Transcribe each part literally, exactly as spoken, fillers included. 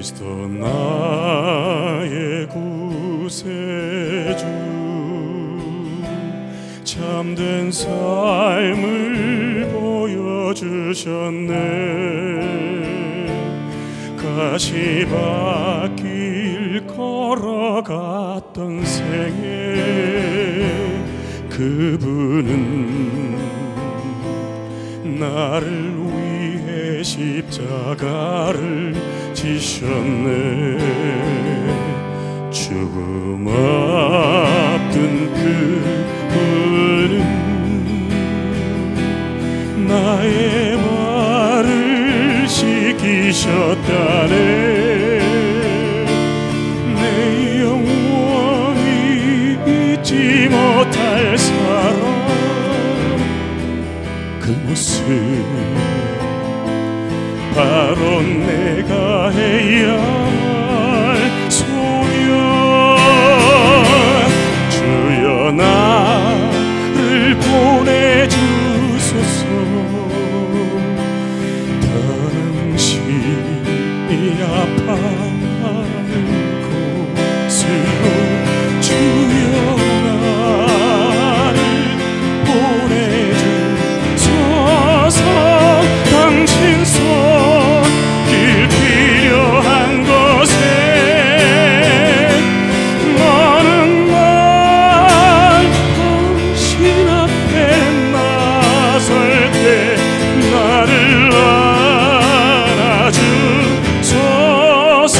그리스도 나의 구세주, 참된 삶을 보여주셨네. 가시밭길 걸어갔던 생에 그분은 나를 위해 십자가를 지셨네. 죽음 앞둔 그분은 나의 발을 씻기셨다네. 내 영원히 잊지 못할 사랑, 그 모습 바로 내가 해야 할 소명. 주여 나를 보내주소서. 당신이 아파하는 곳으로 주여 나를 보내주소서. 당신 손길 필요한 곳에 너는 날 당신 앞에 나설 때 나를 안아주소서.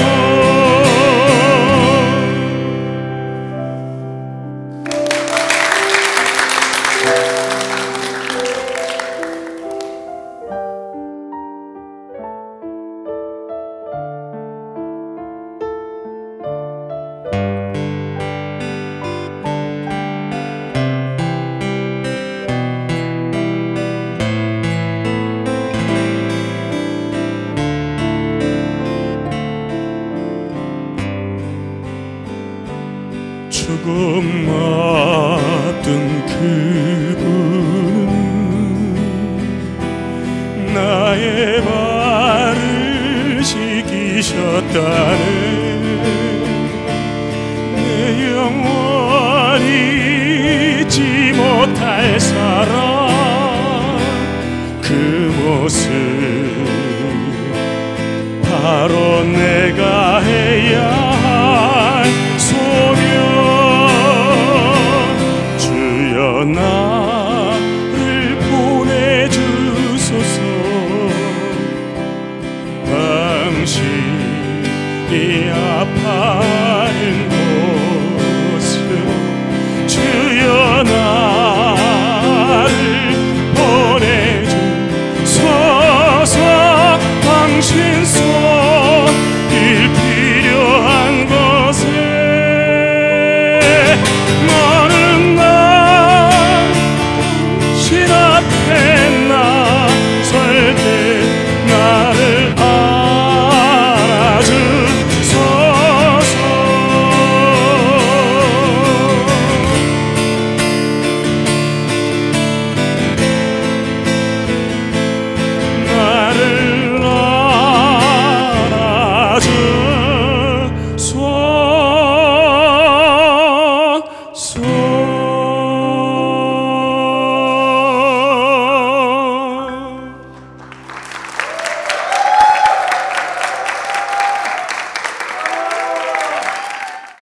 죽음 앞둔 그분은 나의 발을 씻기셨다네. 내 영원히 잊지 못할 사랑, 그 모습 바로 내가 해야 할 소명. 주여 나를 보내주소서. 당신이 아파하는